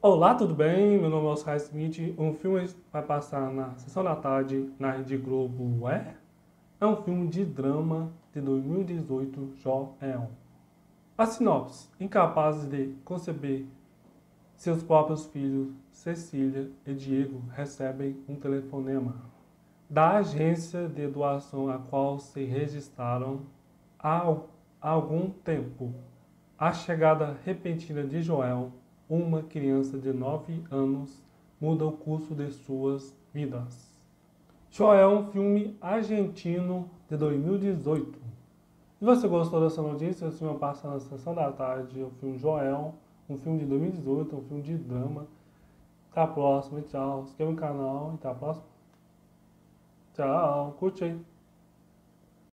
Olá, tudo bem? Meu nome é Oscar Smith. Um filme vai passar na sessão da tarde na Rede Globo. É um filme de drama de 2018, Joel. A sinopse: incapazes de conceber seus próprios filhos, Cecília e Diego recebem um telefonema da agência de doação a qual se registraram há algum tempo. A chegada repentina de Joel, uma criança de 9 anos, muda o curso de suas vidas. Joel é um filme argentino de 2018. Se você gostou dessa notícia, o filme passa na sessão da tarde. O filme Joel, um filme de 2018, um filme de drama. Até a próxima, tchau. Se inscreva no canal e até a próxima. Tchau, curte aí.